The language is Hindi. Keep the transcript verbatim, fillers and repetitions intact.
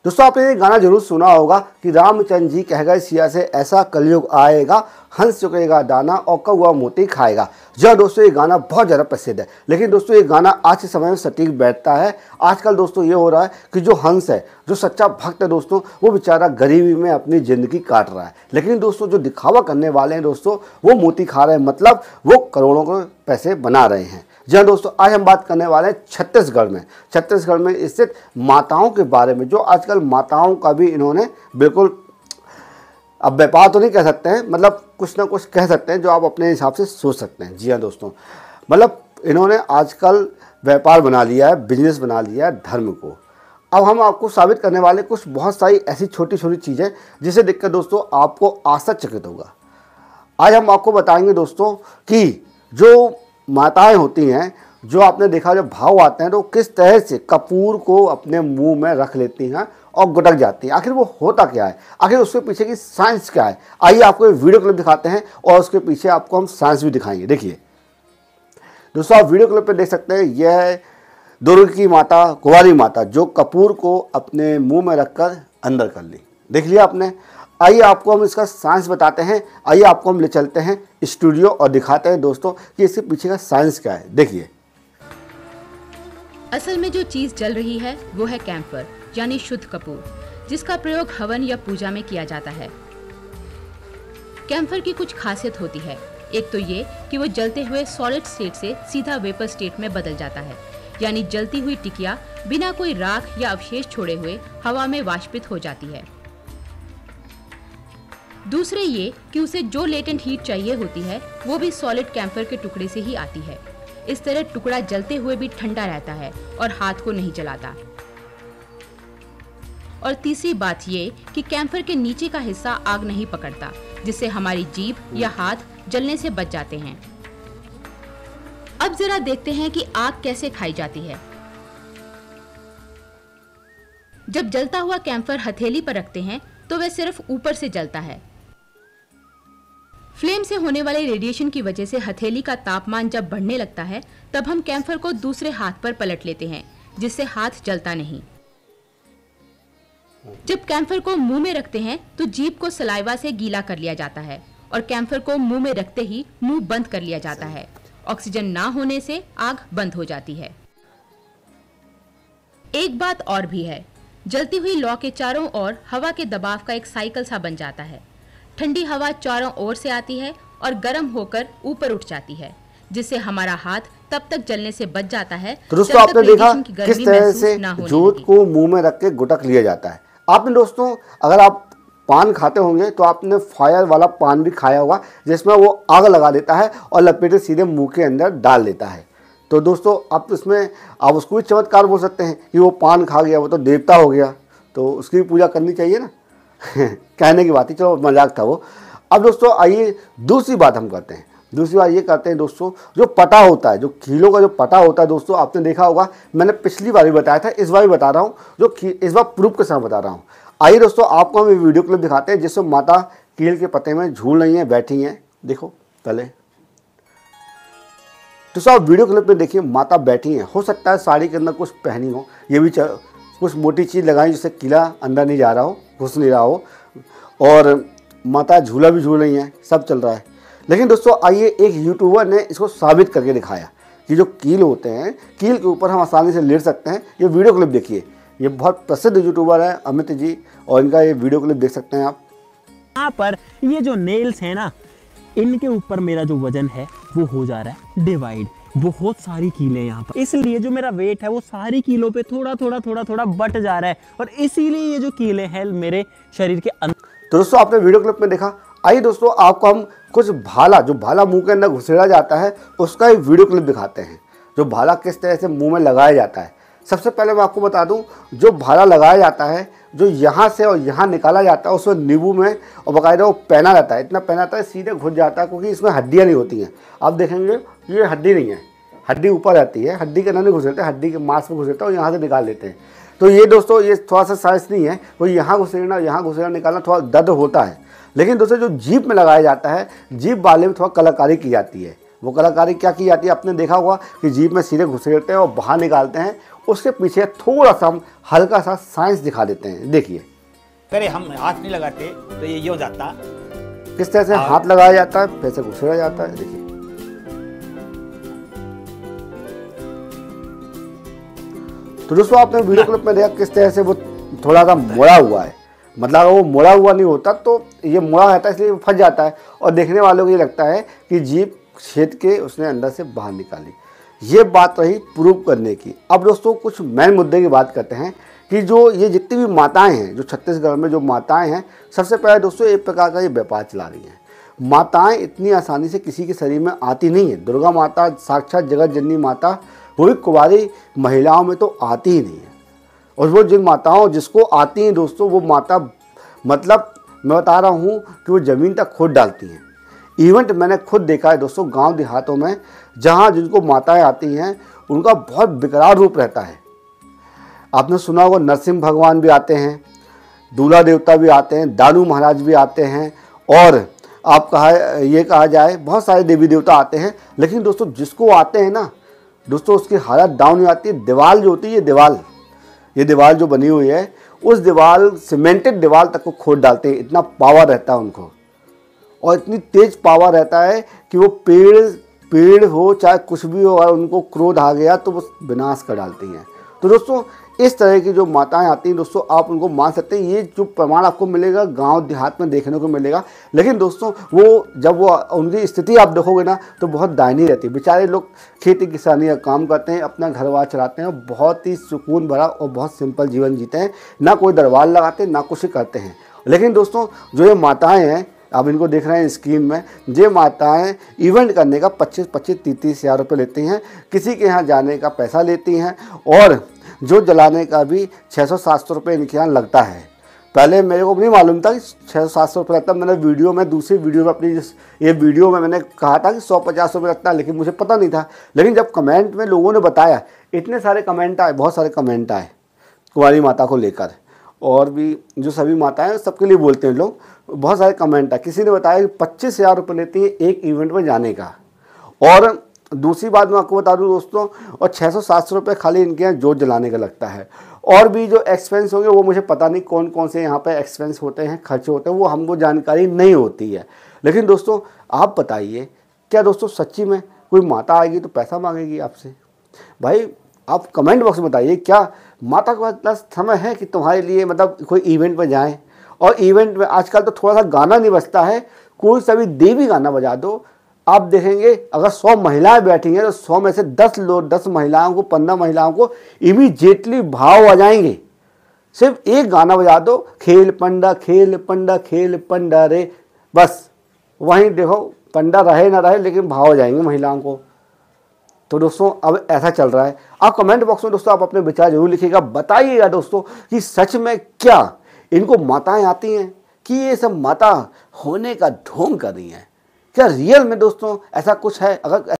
दोस्तों आपने ये गाना जरूर सुना होगा कि रामचंद्र जी कह गए सिया से ऐसा कलयुग आएगा, हंस चुकेगा दाना और कौवा मोती खाएगा। जहाँ दोस्तों ये गाना बहुत ज़्यादा प्रसिद्ध है, लेकिन दोस्तों ये गाना आज के समय में सटीक बैठता है। आजकल दोस्तों ये हो रहा है कि जो हंस है, जो सच्चा भक्त है दोस्तों, वो बेचारा गरीबी में अपनी ज़िंदगी काट रहा है, लेकिन दोस्तों जो दिखावा करने वाले हैं दोस्तों वो मोती खा रहे हैं, मतलब वो करोड़ों के पैसे बना रहे हैं। जी हाँ दोस्तों, आज हम बात करने वाले हैं छत्तीसगढ़ में छत्तीसगढ़ में स्थित माताओं के बारे में, जो आजकल माताओं का भी इन्होंने बिल्कुल, अब व्यापार तो नहीं कह सकते हैं, मतलब कुछ ना कुछ कह सकते हैं जो आप अपने हिसाब से सोच सकते हैं। जी हाँ दोस्तों, मतलब इन्होंने आजकल व्यापार बना लिया है, बिजनेस बना लिया है धर्म को। अब हम आपको साबित करने वाले कुछ बहुत सारी ऐसी छोटी छोटी चीज़ें जिसे देखकर दोस्तों आपको आश्चर्यचकित होगा। आज हम आपको बताएंगे दोस्तों कि जो माताएं होती हैं, जो आपने देखा जब भाव आते हैं तो किस तरह से कपूर को अपने मुंह में रख लेती हैं और गुटक जाती हैं। आखिर वो होता क्या है, आखिर उसके पीछे की साइंस क्या है, आइए आपको एक वीडियो क्लिप दिखाते हैं और उसके पीछे आपको हम साइंस भी दिखाएंगे। देखिए दोस्तों, आप वीडियो क्लिप पे देख सकते हैं, यह है दुर्ग की माता, कुंवारी माता, जो कपूर को अपने मुँह में रखकर अंदर कर ली। देख लिया आपने। आइए आपको हम इसका साइंस बताते हैं, आइए आपको हम ले चलते हैं स्टूडियो और दिखाते हैं दोस्तों कि इसके पीछे का साइंस क्या है। देखिए, असल में जो चीज जल रही है वो है कैम्फर यानी शुद्ध कपूर, जिसका प्रयोग हवन या पूजा में किया जाता है। कैम्फर की कुछ खासियत होती है। एक तो ये कि वो जलते हुए सॉलिड स्टेट से सीधा वेपर स्टेट में बदल जाता है, यानी जलती हुई टिकिया बिना कोई राख या अवशेष छोड़े हुए हवा में वाष्पित हो जाती है। दूसरे ये कि उसे जो लेटेंट हीट चाहिए होती है वो भी सॉलिड कैम्फर के टुकड़े से ही आती है। इस तरह टुकड़ा जलते हुए भी ठंडा रहता है और हाथ को नहीं जलाता। और तीसरी बात ये कि कैम्फर के नीचे का हिस्सा आग नहीं पकड़ता, जिससे हमारी जीभ या हाथ जलने से बच जाते हैं। अब जरा देखते हैं कि आग कैसे खाई जाती है। जब जलता हुआ कैम्फर हथेली पर रखते हैं तो वह सिर्फ ऊपर से जलता है। फ्लेम से होने वाले रेडिएशन की वजह से हथेली का तापमान जब बढ़ने लगता है तब हम कैम्फर को दूसरे हाथ पर पलट लेते हैं, जिससे हाथ जलता नहीं। जब कैम्फर को मुंह में रखते हैं तो जीभ को सलाइवा से गीला कर लिया जाता है और कैम्फर को मुंह में रखते ही मुंह बंद कर लिया जाता है। ऑक्सीजन ना होने से आग बंद हो जाती है। एक बात और भी है, जलती हुई लौ के चारों ओर हवा के दबाव का एक साइकिल सा बन जाता है। ठंडी हवा चारों ओर से आती है और गर्म होकर ऊपर उठ जाती है, जिससे हमारा हाथ तब तक जलने से बच जाता है। तो दोस्तों आपने देखा किस तरह से जोत को मुंह में रख के गुटक लिया जाता है। आपने दोस्तों अगर आप पान खाते होंगे तो आपने फायर वाला पान भी खाया होगा, जिसमें वो आग लगा देता है और लपेटे सीधे मुंह के अंदर डाल देता है। तो दोस्तों आप इसमें आप उसको भी चमत्कार बोल सकते हैं कि वो पान खा गया, वो तो देवता हो गया, तो उसकी भी पूजा करनी चाहिए ना। कहने की बात ही, चलो मजाक था वो। अब दोस्तों आइए दूसरी बात हम करते हैं। दूसरी बात ये करते हैं दोस्तों, जो पटा होता है, जो कीलों का जो पटा होता है दोस्तों, आपने देखा होगा, मैंने पिछली बार भी बताया था, इस बार भी बता रहा हूँ, जो इस बार प्रूफ के साथ बता रहा हूँ। आइए दोस्तों आपको हम वीडियो क्लिप दिखाते हैं जिसमें माता कील के पत्ते में झूल रही हैं, बैठी हैं। देखो पहले दोस्तों आप वीडियो क्लिप में देखिए, माता बैठी हैं। हो सकता है साड़ी के अंदर कुछ पहनी हो, ये भी कुछ मोटी चीज़ लगाई जिससे कीला अंदर नहीं जा रहा हो, घुस नहीं रहा हो, और माता झूला भी झूल रही हैं, सब चल रहा है। लेकिन दोस्तों आइए एक यूट्यूबर ने इसको साबित करके दिखाया कि जो कील होते हैं, कील के ऊपर हम आसानी से लेट सकते हैं। ये वीडियो क्लिप देखिए, ये बहुत प्रसिद्ध यूट्यूबर है अमित जी, और इनका ये वीडियो क्लिप देख सकते हैं आप। यहाँ पर ये जो नेल्स है ना, इनके ऊपर मेरा जो वजन है वो हो जा रहा है डिवाइड। बहुत सारी कीलें यहाँ पर, इसलिए जो मेरा वेट है वो सारी कीलों पे थोड़ा थोड़ा थोड़ा थोड़ा बट जा रहा है, और इसीलिए ये जो कीलें हैं मेरे शरीर के अंदर। तो दोस्तों आपने वीडियो क्लिप में देखा। आइए दोस्तों आपको हम कुछ भाला, जो भाला मुंह के अंदर घुसेड़ा जाता है, उसका एक वीडियो क्लिप दिखाते हैं, जो भाला किस तरह से मुंह में लगाया जाता है। सबसे पहले मैं आपको बता दूं, जो भाला लगाया जाता है, जो यहाँ से और यहाँ निकाला जाता है, उसमें नींबू में और बाकायदा वो पहना रहता है, इतना पहना रहता है सीधे घुस जाता है, क्योंकि इसमें हड्डियाँ नहीं होती हैं। आप देखेंगे ये हड्डी नहीं है, हड्डी ऊपर रहती है, हड्डी के अंदर नहीं घुसेड़ते, हड्डी के मांस में घुसेड़ता है और यहाँ से निकाल लेते हैं। तो ये दोस्तों ये थोड़ा सा साइंस नहीं है, वो यहाँ घुसेड़ना यहाँ घुसेड़ना निकालना थोड़ा दर्द होता है। लेकिन दोस्तों जो जीभ में लगाया जाता है, जीभ वाले में थोड़ा कलाकारी की जाती है, वो कलाकारी क्या की जाती है, आपने देखा होगा कि जीप में सीधे घुसेड़ते हैं और बाहर निकालते हैं, उसके पीछे थोड़ा सा हम हल्का सा साइंस दिखा देते हैं। देखिए करे हम हाथ नहीं लगाते तो ये ये हो जाता, किस तरह से हाथ लगाया जाता है, फिर से घुसेड़ा जाता है। देखिए तो दोस्तों आपने वीडियो क्लिप में देखा किस तरह से वो थोड़ा सा मुड़ा हुआ है, मतलब अगर वो मुड़ा हुआ नहीं होता तो ये मुड़ा रहता है, इसलिए वो फंस जाता है और देखने वालों को ये लगता है कि जीप छेद के उसने अंदर से बाहर निकाली। ये बात रही प्रूव करने की। अब दोस्तों कुछ मेन मुद्दे की बात करते हैं कि जो ये जितनी भी माताएं हैं, जो छत्तीसगढ़ में जो माताएं हैं, सबसे पहले दोस्तों एक प्रकार का ये व्यापार चला रही हैं। माताएं इतनी आसानी से किसी के शरीर में आती नहीं है। दुर्गा माता साक्षात जगत जननी माता, वो भी कुंवारी महिलाओं में तो आती ही नहीं है। और वो जिन माताओं जिसको आती हैं दोस्तों, वो माता मतलब मैं बता रहा हूँ कि वो ज़मीन तक खोद डालती हैं। इवेंट मैंने खुद देखा है दोस्तों गांव देहातों में, जहाँ जिनको माताएं आती हैं उनका बहुत बेकरार रूप रहता है। आपने सुना होगा नरसिंह भगवान भी आते हैं, दूल्हा देवता भी आते हैं, दानू महाराज भी आते हैं, और आप कहा ये कहा जाए बहुत सारे देवी देवता आते हैं। लेकिन दोस्तों जिसको आते हैं ना दोस्तों, उसकी हालत डाउन हो जाती है। दीवार जो होती है, ये दीवार ये दीवार जो बनी हुई है, उस दीवार सीमेंटेड दीवार तक को खोद डालते हैं। इतना पावर रहता है उनको, और इतनी तेज पावर रहता है कि वो पेड़ पेड़ हो चाहे कुछ भी हो, अगर उनको क्रोध आ गया तो वो विनाश कर डालती हैं। तो दोस्तों इस तरह की जो माताएं आती हैं दोस्तों, आप उनको मान सकते हैं। ये जो प्रमाण आपको मिलेगा गांव देहात में देखने को मिलेगा। लेकिन दोस्तों वो जब वो उनकी स्थिति आप देखोगे ना तो बहुत दयनीय रहती है। बेचारे लोग खेती किसानी का काम करते हैं, अपना घर बार चलाते हैं, बहुत ही सुकून भरा और बहुत सिंपल जीवन जीते हैं, ना कोई दरबार लगाते ना कुछ करते हैं। लेकिन दोस्तों जो ये माताएँ हैं, आप इनको देख रहे हैं स्क्रीन में, ये माताएं इवेंट करने का पच्चीस पच्चीस तीस तीस हज़ार रुपये लेती हैं, किसी के यहाँ जाने का पैसा लेती हैं, और जो जलाने का भी छः सौ सात सौ रुपये इनके यहाँ लगता है। पहले मेरे को नहीं मालूम था कि छः सौ सात सौ रुपये लगता। मैंने वीडियो में दूसरी वीडियो में अपनी जिस ये वीडियो में मैंने कहा था कि सौ पचास रुपये लगता है, लेकिन मुझे पता नहीं था। लेकिन जब कमेंट में लोगों ने बताया, इतने सारे कमेंट आए, बहुत सारे कमेंट आए कुंवारी माता को लेकर, और भी जो सभी माताएं हैं सबके लिए बोलते हैं लोग, बहुत सारे कमेंट है। किसी ने बताया कि पच्चीस हज़ार रुपये लेती है एक इवेंट में जाने का। और दूसरी बात मैं आपको बता दूं दोस्तों, और छः सौ सात सौ रुपये खाली इनके यहाँ जोत जलाने का लगता है। और भी जो एक्सपेंस होंगे वो मुझे पता नहीं कौन कौन से यहाँ पे एक्सपेंस होते हैं, खर्चे होते हैं, वो हमको जानकारी नहीं होती है। लेकिन दोस्तों आप बताइए, क्या दोस्तों सच्ची में कोई माता आएगी तो पैसा मांगेगी आपसे? भाई आप कमेंट बॉक्स में बताइए, क्या माता के पास इतना समय है कि तुम्हारे लिए मतलब कोई इवेंट में जाएँ? और इवेंट में आजकल तो थोड़ा सा गाना नहीं बजता है, कोई सा भी देवी गाना बजा दो, आप देखेंगे अगर सौ महिलाएं बैठी हैं तो सौ में से दस लोग दस महिलाओं को पंद्रह महिलाओं को इमीडिएटली भाव आ जाएंगे। सिर्फ एक गाना बजा दो, खेल पंडा खेल पंडा खेल पंडा रे, बस वहीं देखो पंडा रहे ना रहे लेकिन भाव आ जाएंगे महिलाओं को। तो दोस्तों अब ऐसा चल रहा है। आप कमेंट बॉक्स में दोस्तों आप अपने विचार जरूर लिखिएगा, बताइएगा दोस्तों कि सच में क्या इनको माताएं आती हैं कि ये सब माता होने का ढोंग कर रही हैं? क्या रियल में दोस्तों ऐसा कुछ है? अगर